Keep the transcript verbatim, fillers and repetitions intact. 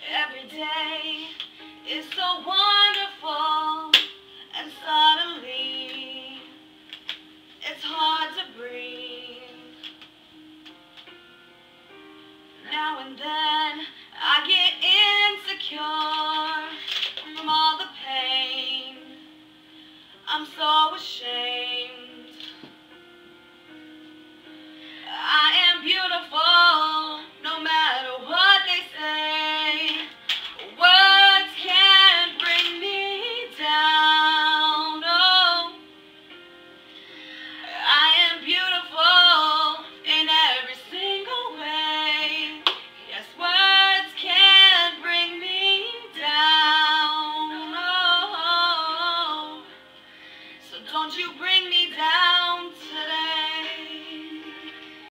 Every day is so wonderful, and suddenly it's hard to breathe. Now and then I get insecure from all the pain. I'm so ashamed.